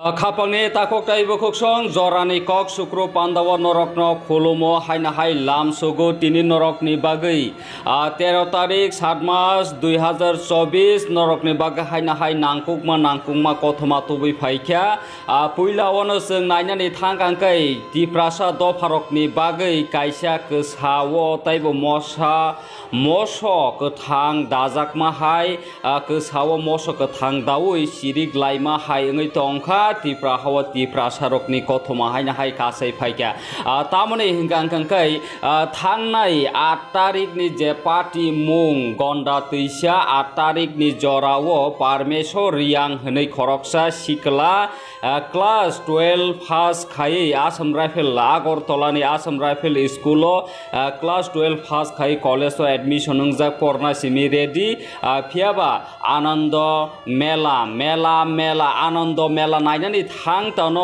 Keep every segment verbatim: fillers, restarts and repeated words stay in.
Kapangni takok tai bokok song jorani kok sukro pandawa norokno kholomo haina hai lam sogo tini norok ni bagai তেরো তারিখ সাত মাস দুই হাজার চব্বিশ norok ni bagai haina hai nangkukma nangkukma kothoma tubi phaikya puila ono sing nainani thangkangkai tiprasa do pharok ni bagai kaisa kesawo taibo mosa moso kethang dajakma hai kesawo moso kethang dawi sirik laima hai ngai tongkha tipra hawa tipra sarokni kothoma haina hai kasai phaikya tamone hingkang kangkai thangnai आठ तारिख नि जे party मुं गंडा तैसा आठ तारिख नि जरावो पारमेश्वर रियांग हनै खरकसा सिकला क्लास ट्वेल्व पास खायै आसाम राइफल आगरतलानि आसाम राइफल स्कूलो क्लास ट्वेल्व पास खायै कलेजो एडमिशन नंजा परना सिमी रेडी फियाबा आनंद मेला मेला मेला आनंद मेला नायनानि थांतानो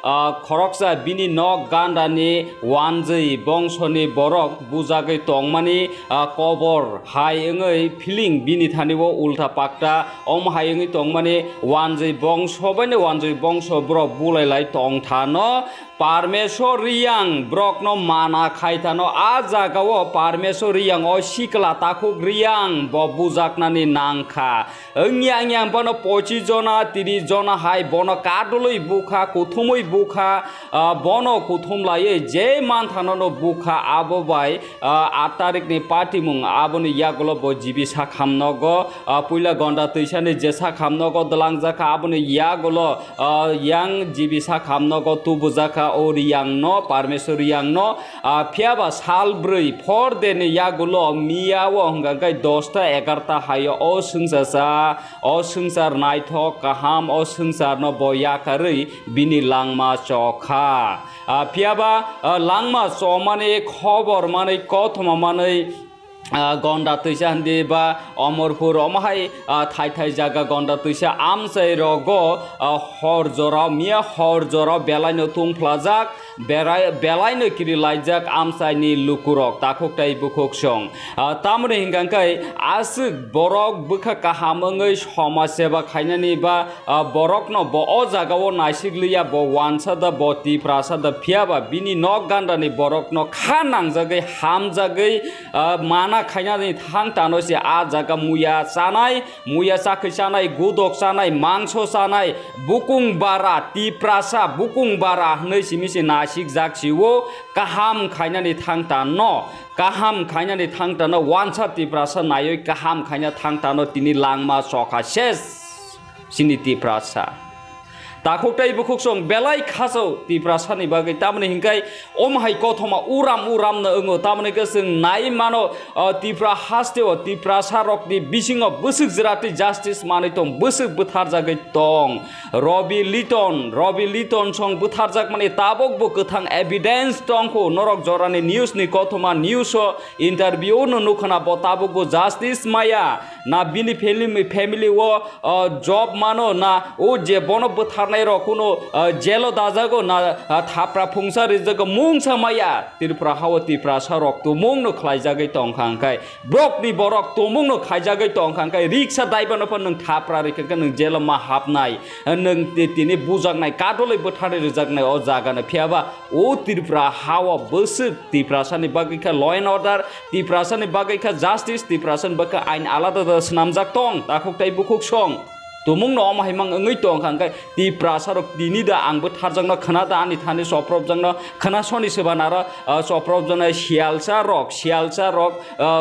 खरकसा बिनि नक गान्डानि वानजै बंशनि बरक बुजागै tongmani kobor hai engai feeling bini thanibo ulta pakta om hai engai tongmani wanjai bongso bane wanjai bongso bro bulai lai tong thano Parmesor Riang brok no mana khaitano a jagao Parmesor Riang o sikla takuk Riang bo bujaknani nangkha engyang yang bono pochi jona tiri jona hai bono kadului bukha kuthumui bukha bono kuthum lai je man thanono bukha abo bai आठ तारिख नि party मुं आबोनि यागलो बो जीबिसा खामनगो पुइला गंडा तैसानि जेसा खामनगो दलांजाखा आबोनि यागलो yang जीबिसा खामनगो तुबुजाखा और yang no Parmesor yang no फियाबा साल ब्रै फोर देनि यागलो मियावो हंगाgai दस ता एगार ता हायो ओ संसासा ओ संसार नायथक गाहाम ओ संसार no बयाखारै बिनि लांमा चखा फियाबा लांमा चमाने खबर माने कथमा माने गंडा तैसा हंदी बा अमरपुर अमहाय थाय थाय जागा गंडा तैसा आमसाय रगो हर जरा मिया हर जरा बेलायनो तुंफ्लाजाक बेराय बेलायनो किरि लायजाक आमसायनि लुकुरक ताखक ताय बुखक सं तामरे हिंगांकाय आसुक बरक बुखा काहामङै समाज सेवा खायनानि बा बरकनो ब अ जागाव नायसिगलिया ब वानसादा ब तिप्रासादा फियाबा बिनि नक गान्डानि बरकनो खानांजागै हामजागै माना खायनानै थां तानोसे आ जागा मुया जानाय मुया साखै जानाय गुदक जानाय मांस जानाय बुकुं बारा तिप्रासा बुकुं बारा हनै सिमिसे नासिक जाखसिवो काहाम खायनानै थां तानो काहाम खायनानै थां तानो वानसा तिप्रासा नायै काहाम खायना थां तानो तिनि लांमा सखा सेस सिनि तिप्रासा ताखुकटाय बुखुकसं बेलाय खासौ तिप्रासानि बागै तामने हिंकाय ओमहाय कथमा उराम उराम न ओङो तामने गसों नाय मानो तिप्रा हास्तेव तिप्रासा रकनि बिसिङो बोसुक जिराति जास्टिस मानै तं बोसुक बुथार जागै तं रबि लिटन रबि लिटन सं बुथार जाग माने ताबक बो गोथां एभिडेन्स तंखौ नरक जरानि निउस नि कथमा निउस इंटरव्यू न नुखना ब ताबक बो जास्टिस माया ना बिनि फेमिली फेमिली वो जॉब मानो ना ओ जे बन बुथार नायरो कुनो जेलो दाजागो ना थाप्रा फुंसा रिजगो मुंसा माया तिरप्रा हावती प्रासा रक तो मुंनो खलायजागै तंखांखाय ब्रकनि बरक तो मुंनो खायजागै तंखांखाय रिक्सा दाइबानो फन नों थाप्रा रिखा नों जेलो मा हाबनाय नों तिनि बुजागनाय कादलै बोथारे रिजागनाय अ जागानो फियाबा ओ तिरप्रा हावा बोसु तिप्रासानि बागैखा लॉ एंड ऑर्डर तिप्रासानि बागैखा जस्टिस तिप्रासानि बागै आइन आलादा स्नामजाक तंग ताखुकटाय बुखुक सं तुमुंग न अमाहिमंग ओङै तंखांखाय तिप्रासारक दिनिदा आंबो थारजोंनो खोनादा आनि थानि सप्रबजोंनो खोनासनि सोबानार सप्रबजोंनो सियालसा रक सियालसा रक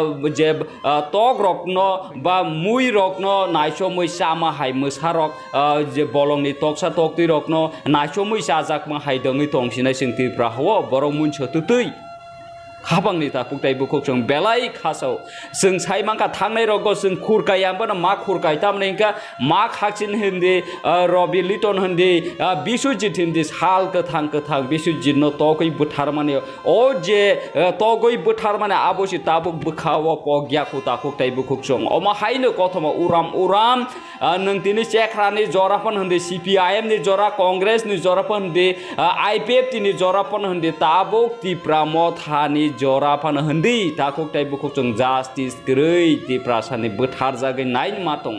जे तक रकनो बा मुइ रकनो नायसो मैसा मा हाय मोसा रक जे बलंनि तकसा तकति रकनो नायसो मैसा जाकमा हाय दङै तंसिनाय जों तिप्रा हो बर मुनसो तुतै खाबांनि ताखुकटाय बुखुकसं बेलाय खासौ जों सायमांका थांनाय रगो जों खुरकायाबो मा खुरकाय तामने इनका मा खाक्सिन हिंदी रबि लिटन हिंदी बिसुजित हिंदी साल कथां कथां बिसुजित न तगै बुथार माने ओ जे तगै बुथार माने आबोसि ताबुक बुखाव पग्याखु ताखुकटाय बुखुकसं अमा हायनो कथमा उराम उराम नों तिनि चेख्रानि जराफन हिंदी सीपीआईएम नि जरा कांग्रेस नि जराफन हिंदी आईपीएफ तिनि जराफन हिंदी ताबुक तिप्रा मथानि जराफान हंदी ताखुकटाय बुखुकसं जास्टिस गरै तिप्रासानि बोथार जागै नाइन मातं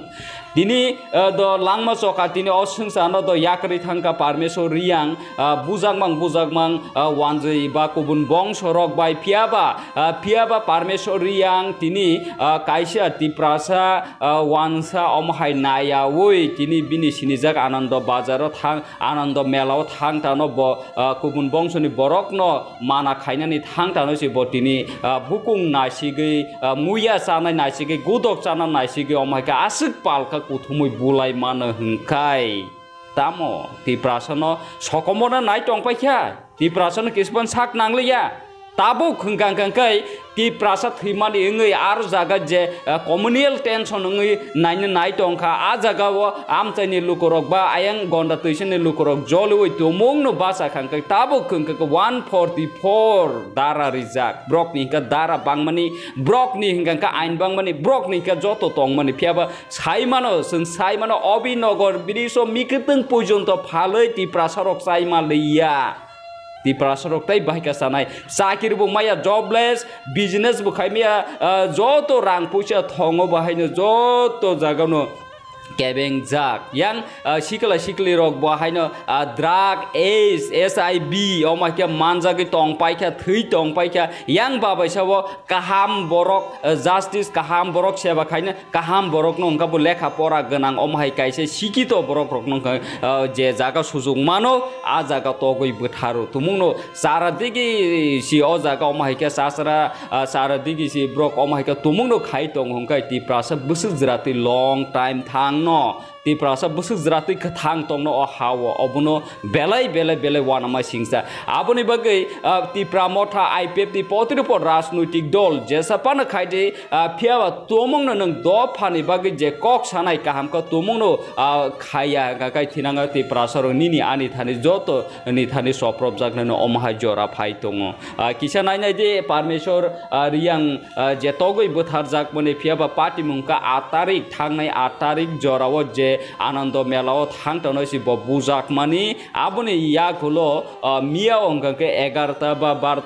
Dini do langma soka tini osungsano do yakri thangka parmeso riyang bujangmang bujangmang wanjai ba kubun bongso rok bai piaba piaba parmeso riyang tini kaisa tiprasa wansa omhai naya woi tini bini sinijak anando bazaro thang anando melao thang tano bo kubun bongso ni borok no mana khainani thang tano si bo tini bukung nasigi muya sana nasigi gudok sana nasigi omhai ka asik palka kuthumui bulai mana hengkai tamo ti prasano sokomona nai tongpai kya ti prasano kisban sak nanglia tabo khungkang kangkai ti prasat thimani ngai ar jaga je communal tension ngai naine nai tongkha a jaga wo amchaini lukorok ba ayang gonda tuisene lukorok joloi tomong no basa khangkai tabo khungka one forty-four dara rijak brok ni ka dara bangmani brok ni hingka ain bangmani brok ni ka joto tongmani phiaba saimano sung saimano obinogor biriso mikiteng pojonto phaloi ti prasarok saima leia Di prasarok tai bahika sanai sakir bu maya jobless business bu khaimia joto rang pucha thongo bahaino joto jagano kebeng jak yang sikala sikli rok bahaino drug ace S I B omakya manjagi tongpaikha thui tongpaikha yang babaisabo kaham borok justice kaham borok seba khaina kaham borok no ongka bu lekha pora ganang omhai kaise sikito borok rok no je jaga sujug mano a jaga togoi butharu tumungno saradigi si o jaga omhai ka sasra saradigi si brok omhai ka tumungno khai tong hongkai ti prasa busu jrati long time thang no ti prasa busu jrati khathang tong no hawo obuno belai belai belai wana ma singsa aboni bagai ti pramotha I P F ti potri por rajnaitik dol jesapana khaide phiawa tomong no nang do phani bagai je kok sanai kaham ka tomong no khaya ga kai thinanga ti prasa ro nini ani thani joto ni thani soprop jakna no omha jora phai tongo kisa nai nai de parmeshor riyang je togoi buthar jak mone phiawa party mungka eight tarik thangnai eight tarik jorawo je anando melao thang tono si bo bujak mani aboni ya khulo mia ongka ke eleven ta ba twelve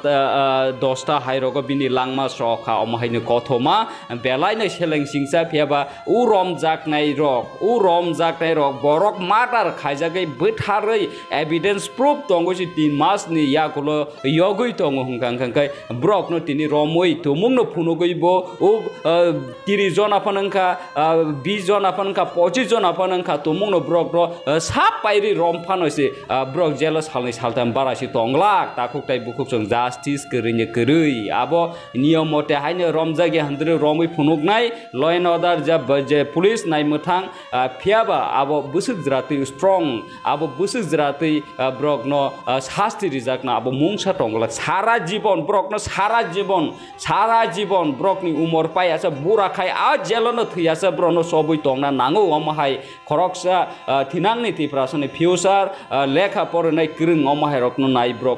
ta ten ta hairogo bini langma sokha omhaini kothoma belai na seleng singsa phiaba u rom jak nai rok u rom jak nai rok borok matar khaijagai butharei evidence proof tongo si tin mas ni ya khulo yogoi tongo hungkang kangkai brok no tini romoi tumung no phunogoi bo u thirty jon apanangka twenty jon apanangka twenty jon apanangka tumung no brok ro sap pairi rom phanosi brok jealous halni saltam barasi tonglak takuk tai bukuk song justice kerinya kerui abo niyom mote haine rom jagi handre romoi phunugnai law and order jab je police nai muthang phiaba abo busuk jrati strong abo busuk jrati brok no shasti rijak na abo mungsa tonglak sara jibon brok no sara jibon sara jibon brok ni umor pai asa bura khai a jelono thiasa bro no sobui tongna nango omhai khoroksa thinangni ti prasane future lekha pornai kring omhai rokno nai brok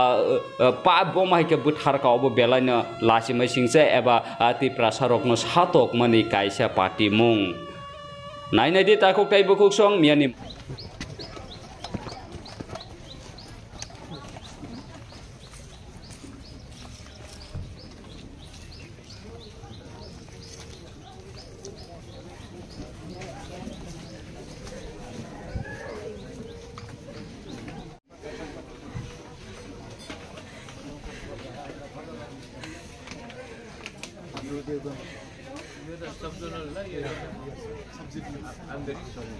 pa bomhai ke buthar ka obo belaina lasimai singse eba ti prasa rokno satok mani kaisa party mung nai nai di takuk tai bukuk song miani You're the sub-zonal, no? You're I'm very sorry.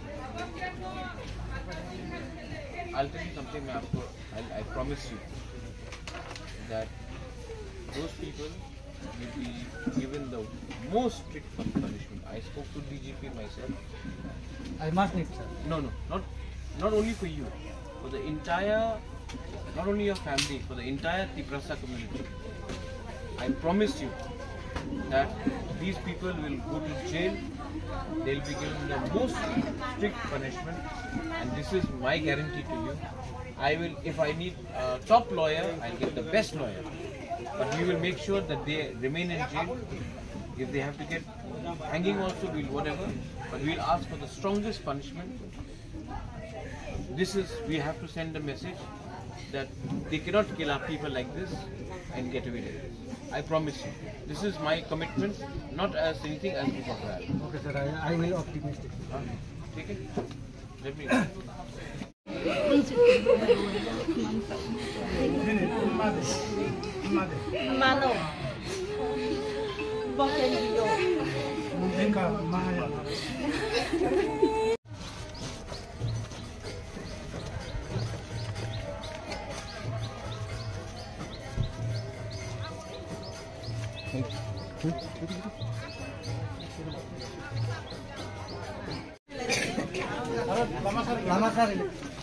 I'll tell you something, ma'am. I promise you that those people will be given the most strict punishment. I spoke to D G P myself. I must need, sir. No, no, not not only for you, for the entire, not only your family, for the entire Tiprasa community. I promise you that these people will go to jail, they'll be given the most strict punishment, and this is my guarantee to you. I will, if I need a top lawyer, I'll get the best lawyer, but we will make sure that they remain in jail. If they have to get hanging also, we'll whatever, but we'll ask for the strongest punishment. This is, we have to send a message that they cannot kill our people like this and get away with it. I promise you. This is my commitment, not as anything as Bubagra. Okay, sir. I, I will optimistic. ठीक है? Let me. Mano. Bakit video? Venga, Maya. Lama sari.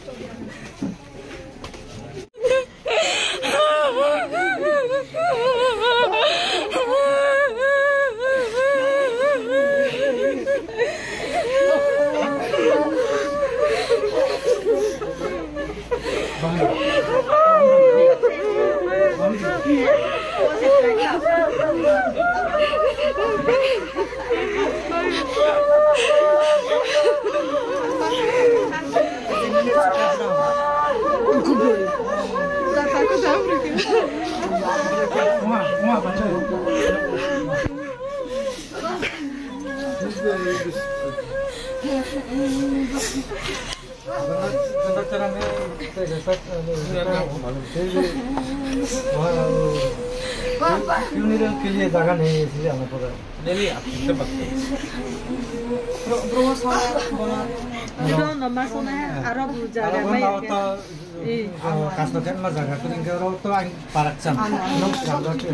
Uma, uma baca. Conductor में funeral के लिए जगह नहीं है इसलिए हमें पता नहीं नहीं आप चिंता मत करो. Ito naman so na araw jaga may. कास्ट kan mas जगह तो इनके और तो आइन पारक्सम नोक जगह तो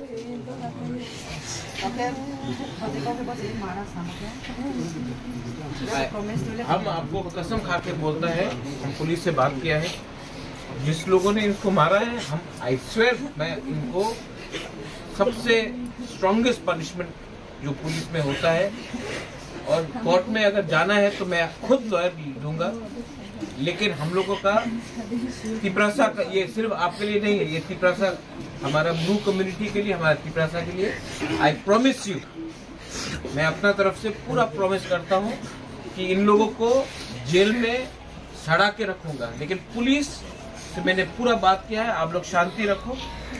हम आपको कसम खा के बोलता है, हम पुलिस से बात किया है, जिस लोगों ने इनको मारा है, हम आई स्वेयर मैं इनको सबसे स्ट्रॉन्गेस्ट पनिशमेंट जो पुलिस में होता है, और कोर्ट में अगर जाना है तो मैं खुद लॉयर दूंगा. लेकिन हम लोगों का तिपरासा का ये सिर्फ आपके लिए नहीं है, ये तिपरासा हमारा ब्रू कम्युनिटी के लिए, हमारा तिपरासा के लिए. आई प्रॉमिस यू, मैं अपना तरफ से पूरा प्रॉमिस करता हूँ कि इन लोगों को जेल में सड़ा के रखूंगा. लेकिन पुलिस से मैंने पूरा बात किया है, आप लोग शांति रखो.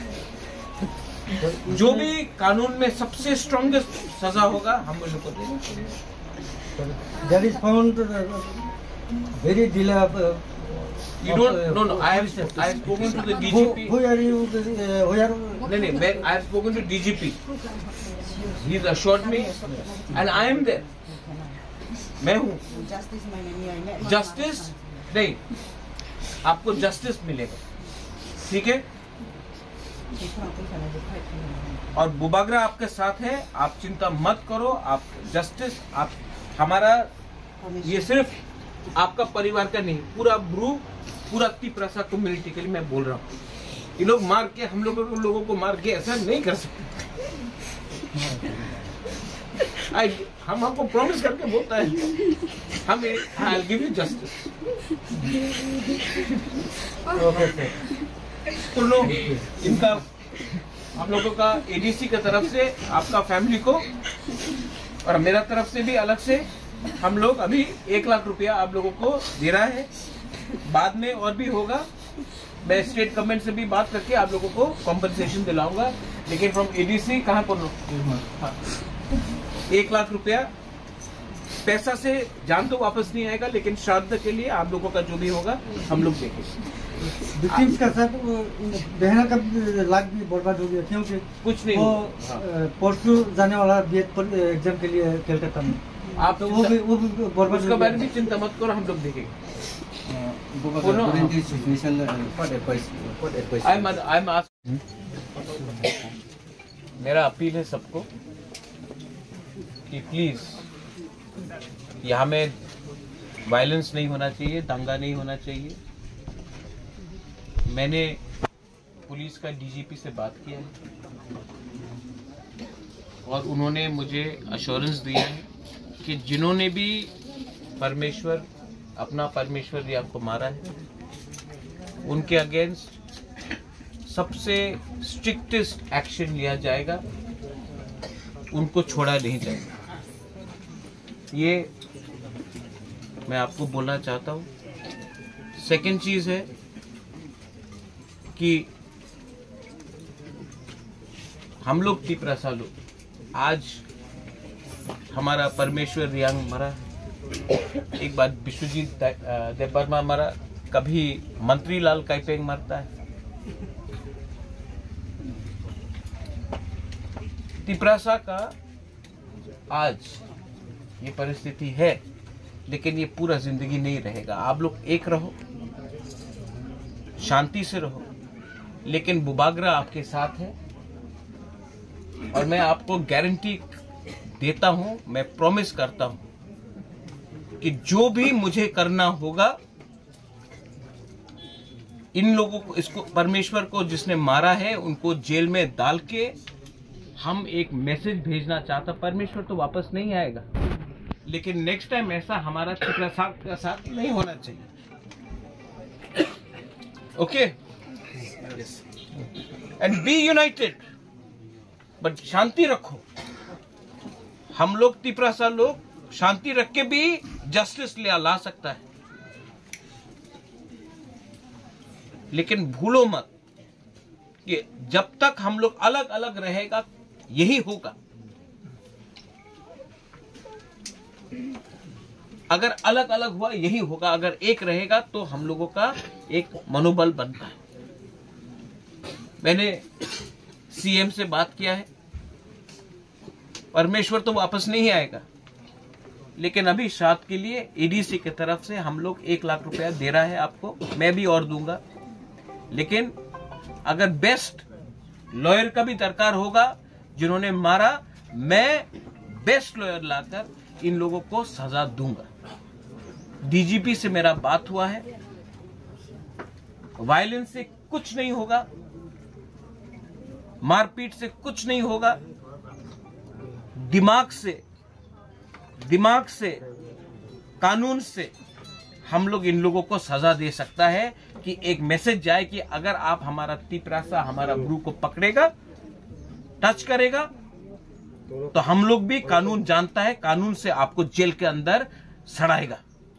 जो भी कानून में सबसे स्ट्रॉन्गेस्ट सजा होगा हम लोग को देंगे. That is found uh, very delay. Uh, You don't. No, no. I have. I have spoken to the D G P. Who, who are you? Uh, who are? नहीं नहीं मैं I have spoken to D G P. He has assured me, and I am there. मैं हूँ. Justice नहीं. आपको justice मिलेगा. ठीक है? और बुबागरा आपके साथ है, आप चिंता मत करो. आप जस्टिस, आप हमारा ये सिर्फ आपका परिवार का नहीं, पूरा ब्रू, पूरा तिपरासा कम्युनिटी के लिए मैं बोल रहा हूँ. ये लोग मार के हम लोगों को लोगों को मार के ऐसा नहीं कर सकते. I, हम हमको प्रॉमिस करके बोलता है हम I give you justice. Okay, sir. तो लोग इनका हम लोगों का एडीसी की तरफ से आपका फैमिली को और मेरा तरफ से भी अलग से हम लोग अभी एक लाख रुपया आप लोगों को दे रहा है. बाद में और भी होगा, मैं स्टेट गवर्नमेंट से भी बात करके आप लोगों को कॉम्पनसेशन दिलाऊंगा. लेकिन फ्रॉम एडीसी कहाँ पर हाँ, एक लाख रुपया पैसा से जान तो वापस नहीं आएगा, लेकिन श्राद्ध के लिए आप लोगों का जो भी होगा हम लोग देंगे. विक्टिम्स का सर बहना का लाख भी बर्बाद हो गया क्योंकि कुछ नहीं वो हाँ. परसों जाने वाला बीएड एग्जाम के लिए कलकत्ता में आप तो वो भी वो भी बर्बाद उसके बारे में चिंता मत करो, हम लोग देखेंगे. मेरा अपील है सबको कि प्लीज यहाँ में वायलेंस नहीं होना चाहिए, दंगा नहीं होना चाहिए. मैंने पुलिस का डीजीपी से बात किया है और उन्होंने मुझे अश्योरेंस दिया है कि जिन्होंने भी परमेश्वर अपना परमेश्वर जी आपको मारा है उनके अगेंस्ट सबसे स्ट्रिक्टेस्ट एक्शन लिया जाएगा, उनको छोड़ा नहीं जाएगा. ये मैं आपको बोलना चाहता हूँ. सेकंड चीज है कि हम लोग तिपरासा लोग आज हमारा परमेश्वर रियांग मरा, एक बार विश्वजीत देवबर्मा मरा, कभी मंत्री लाल काइपेंग मरता है। तिपरासा का आज ये परिस्थिति है, लेकिन ये पूरा जिंदगी नहीं रहेगा। आप लोग एक रहो, शांति से रहो, लेकिन बुबागरा आपके साथ है और मैं आपको गारंटी देता हूं, मैं प्रॉमिस करता हूं कि जो भी मुझे करना होगा, इन लोगों को, इसको परमेश्वर को जिसने मारा है उनको जेल में डाल के हम एक मैसेज भेजना चाहता। परमेश्वर तो वापस नहीं आएगा, लेकिन नेक्स्ट टाइम ऐसा हमारा तिपरासा का साथ नहीं होना चाहिए। Okay, and be united, but शांति रखो। हम लोग तिपरासा लोग शांति रख के भी जस्टिस ले ला सकता है, लेकिन भूलो मत कि जब तक हम लोग अलग अलग रहेगा यही होगा। अगर अलग अलग हुआ यही होगा, अगर एक रहेगा तो हम लोगों का एक मनोबल बनता है। मैंने सीएम से बात किया है, परमेश्वर तो वापस नहीं आएगा, लेकिन अभी साथ के लिए ईडीसी की तरफ से हम लोग एक लाख रुपया दे रहा है आपको, मैं भी और दूंगा। लेकिन अगर बेस्ट लॉयर का भी दरकार होगा जिन्होंने मारा, मैं बेस्ट लॉयर लाकर इन लोगों को सजा दूंगा। डीजीपी से मेरा बात हुआ है, वायलेंस से कुछ नहीं होगा, मारपीट से कुछ नहीं होगा, दिमाग से दिमाग से कानून से हम लोग इन लोगों को सजा दे सकता है कि एक मैसेज जाए कि अगर आप हमारा तिपरासा, हमारा गुरु को पकड़ेगा, टच करेगा, तो हम लोग भी कानून जानता है, कानून से आपको जेल के अंदर सड़ाएगा।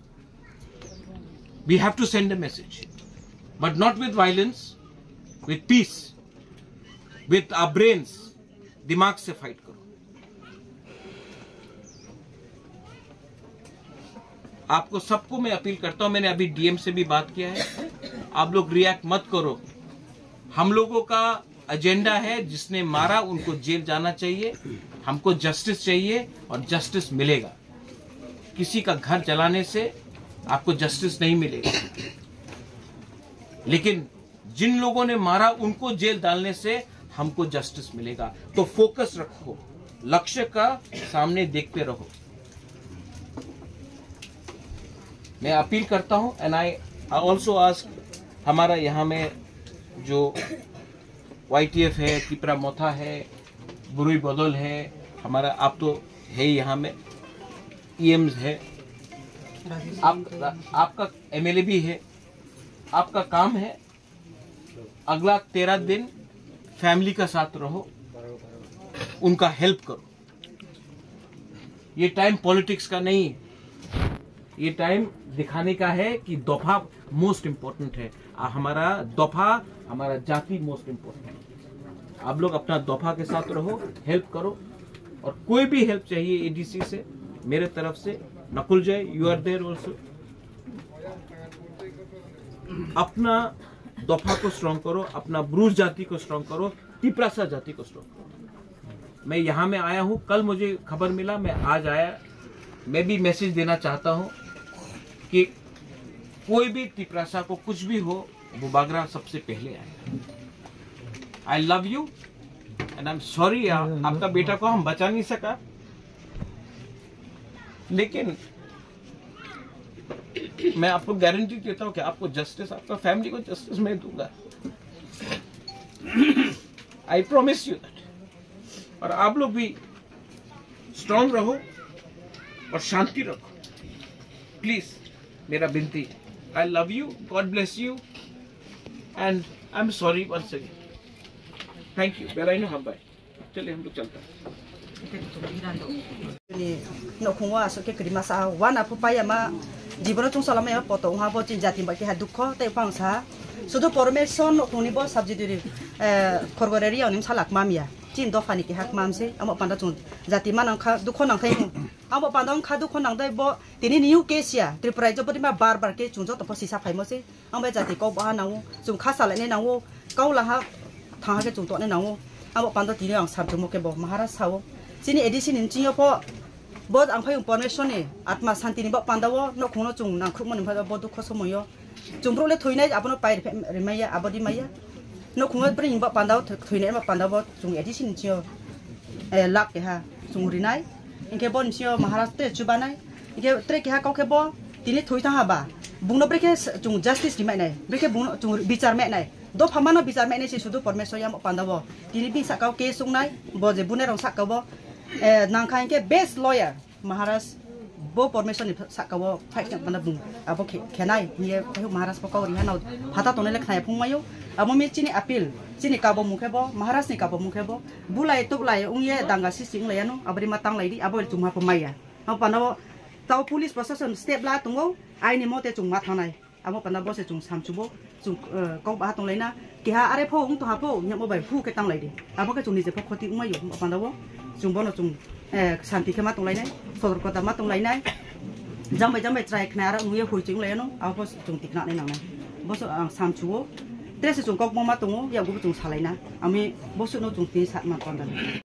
We have to send a message, but not with violence, with peace, with our brains. दिमाग से फाइट करो। आपको सबको मैं अपील करता हूं, मैंने अभी डीएम से भी बात किया है, आप लोग रिएक्ट मत करो। हम लोगों का एजेंडा है, जिसने मारा उनको जेल जाना चाहिए, हमको जस्टिस चाहिए और जस्टिस मिलेगा। किसी का घर जलाने से आपको जस्टिस नहीं मिलेगा, लेकिन जिन लोगों ने मारा उनको जेल डालने से हमको जस्टिस मिलेगा। तो फोकस रखो, लक्ष्य का सामने देखते रहो। मैं अपील करता हूं, एंड आई ऑल्सो आस्क, हमारा यहाँ में जो वाईटीएफ है, तिपरा मोथा है, बुरुई बदल है, हमारा आप तो है यहाँ में, ईएम्स है, आप, आपका एमएलए भी है, आपका काम है अगला तेरह दिन फैमिली का साथ रहो, उनका हेल्प करो। ये टाइम पॉलिटिक्स का नहीं है, ये टाइम दिखाने का है कि दफा मोस्ट इम्पोर्टेंट है। हमारा दफा, हमारा जाति मोस्ट इम्पोर्टेंट है। आप लोग अपना दफा के साथ रहो, हेल्प करो, और कोई भी हेल्प चाहिए एडीसी से, मेरे तरफ से, नकुल जय, यू आर देयर ऑल्सो। अपना दफा को स्ट्रॉन्ग करो, अपना ब्रूज जाति को स्ट्रॉन्ग करो, तिपरासा जाति को स्ट्रॉन्ग करो। मैं यहाँ में आया हूँ, कल मुझे खबर मिला, मैं आज आया। मैं भी मैसेज देना चाहता हूँ कि कोई भी तिपरासा को कुछ भी हो, बुबागरा सबसे पहले आए। I love you and I am sorry, आपका बेटा को हम बचा नहीं सका, लेकिन मैं आपको गारंटी देता हूं कि आपको जस्टिस, आपका फैमिली को जस्टिस मैं दूंगा। I promise you that. और आप लोग भी स्ट्रांग रहो और शांति रखो, प्लीज, मेरा विनती। I love you, god bless you, and I am sorry once again. Thank you. बेलाइन हम बाय, चलिए हम लोग चलते हैं। नखुंगा सके क्रिमासा वाना पुपाया मा जीवन तुम सलाम या पतो वहां बो चिन जाति बाकी है दुख ते पांसा सुदु परमेशन नखुनि बो सब्सिडी खरगरेरी अनिम सालाक मामिया cin do fani ki hak mam se amo panda chung jati manang kha dukho nang thai amo panda kha dukho nang dai bo tini new case ya tripura jo bodi ma bar bar ke chung jo to sisa phai mo se amo jati ko ba nang chung kha sa la ne nang kau la ha tha ke chung to ne nang amo panda tini ang sab mo ke bo maharaj sao sini edition in chiyo po bod ang phai permission ni atma santi ni bo panda wo no khono chung nang khuk mon phai bo dukho somoyo chung bro le thoi nai abono pai re maya abodi maya no khunga bring ba pandau thuine ba pandau ba chung edition chio e lak ke ha chung rinai inke bon chio maharashtra chubanai inke tre ke ha kau ke bo tini thui ta ha ba bungno bre ke chung justice dimai nai bre ke bung chung bichar me nai do phamano bichar me nai si sudu permesor yam pandau bo tini bi sa kau ke sung nai bo je bune rong sa kau bo e nang khain ke best lawyer maharashtra bo permission ni sakka bo fight kan bana bung abo khenai ni maharashtra po kau ri hanau phata tone le khnai phung mayo amo mi chini appeal chini ka bo mukhe bo maharashtra ni ka bo mukhe bo bulai tuk lai ungye danga si sing lai anu abri matang lai di abo chuma po maya amo panabo tau police prosecution step la tungo ai ni mote chung ma thanai amo panabo se chung samchubo chung kau ba tong lai na ki ha are pho ung to ha pho nyam bai phu ke tang lai di abo ke chung ni je pho khoti ung mayo panabo chung bo no chung santi ke ma tong lai nai sodor kota ma tong lai nai jambai jambai trai knara ungye hui chung lai no abo chung tikna nai nang nai bo so sam chuo tres chung kok ma tungo ya gu chung salai na ami bo su no chung tin sat ma kon dan